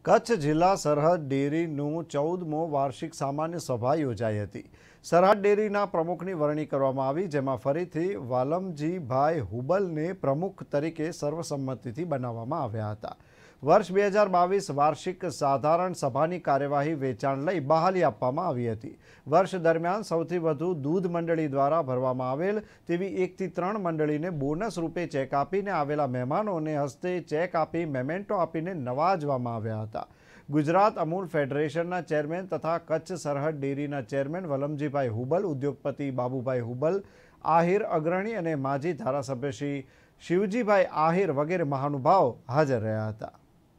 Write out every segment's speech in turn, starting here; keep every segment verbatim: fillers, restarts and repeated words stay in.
કચ્છ જિલ્લા સરહદ ડેરીનું ચૌદમો વાર્ષિક સામાન્ય સભા યોજાઈ હતી। સરહદ ડેરીના પ્રમુખની વરણી કરવામાં આવી, જેમાં ફરીથી વાલમજીભાઈ હુબલને પ્રમુખ તરીકે સર્વસંમતિથી બનાવવામાં આવ્યા હતા। વર્ષ બે હજાર બાવીસ વાર્ષિક સાધારણ સભાની કાર્યવાહી વેચાણ લઈ બહાલી આપવામાં આવી હતી। વર્ષ દરમિયાન સૌથી વધુ દૂધ મંડળી દ્વારા ભરવામાં આવેલ તેવી એકથી ત્રણ મંડળીને બોનસ રૂપે ચેક આપીને આવેલા મહેમાનોને હસ્તે ચેક આપી મેમેન્ટો આપીને નવાજવામાં આવ્યા હતા। ગુજરાત અમૂલ ફેડરેશનના ચેરમેન તથા કચ્છ સરહદ ડેરીના ચેરમેન વલમજીભાઈ હુબલ, ઉદ્યોગપતિ બાબુભાઈ હુબલ, આહિર અગ્રણી અને માજી ધારાસભ્ય શ્રી શિવજીભાઈ આહિર વગેરે મહાનુભાવો હાજર રહ્યા હતા।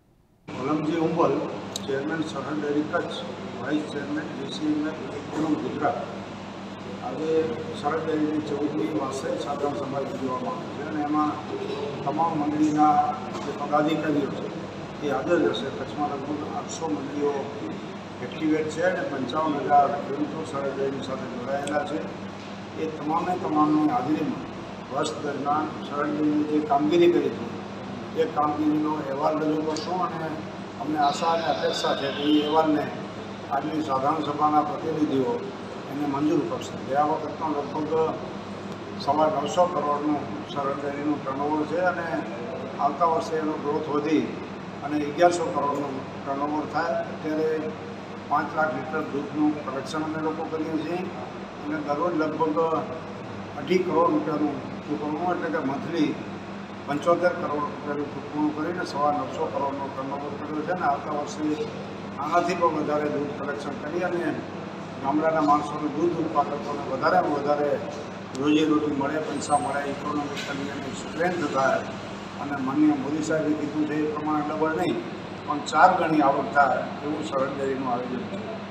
Valamji Hubal, chairman Sarhad Dairy Kutch, vice chairman DC Gujarat. આજે સરહદ ડેરીની ચૌદમી વાર્ષિક સાધારણ સભા યોજવામાં આવી છે અને એમાં તમામ મંડળીના જે પદાધિકારીઓ છે એ હાજર રહેશે। કચ્છમાં લગભગ આઠસો મંડળીઓ એક્ટિવેટ છે અને પંચાવન હજાર ખેડૂતો સરહદ ડેરી સાથે જોડાયેલા છે। એ તમામે તમામની હાજરીમાં વર્ષ દરમિયાન સરહદ ડેરીની જે કામગીરી કરી છે એ કામગીરીનો અહેવાલ રજૂ કરશું અને અમને આશા અને અપેક્ષા છે કે એ અહેવાલને આજની સાધારણ સભાના પ્રતિનિધિઓ એને મંજૂર કરશે। ગયા વખતનો લગભગ સવા નવસો કરોડનું સરહદ ડેરીનું ટર્નઓવર છે અને આવતા વર્ષે એનો ગ્રોથ વધી અને અગિયારસો કરોડનું ટર્નઓવર થાય। અત્યારે પાંચ લાખ લીટર દૂધનું કલેક્શન અમે લોકો કરીએ છીએ અને દરરોજ લગભગ અઢી કરોડ રૂપિયાનું ચૂકવણું એટલે કે મંથલી પંચોતેર કરોડ રૂપિયાનું ચૂકવણું કરીને સવા નવસો કરોડનો ટર્નઓવર કર્યો છે અને આવતા વર્ષે આનાથી પણ વધારે દૂધ કલેક્શન કરી અને ગામડાના માણસોને દૂધ ઉત્પાદકોને વધારેમાં વધારે રોજીરોટી મળે, પૈસા મળે, ઇકોનોમિકલી એની સ્ટ્રેન્થ થાય અને માનનીય મોદી સાહેબે કીધું છે એ પ્રમાણે ડબલ નહીં પણ ચાર ગણી આવક થાય એવું સરહદ ડેરીનું આયોજન છે।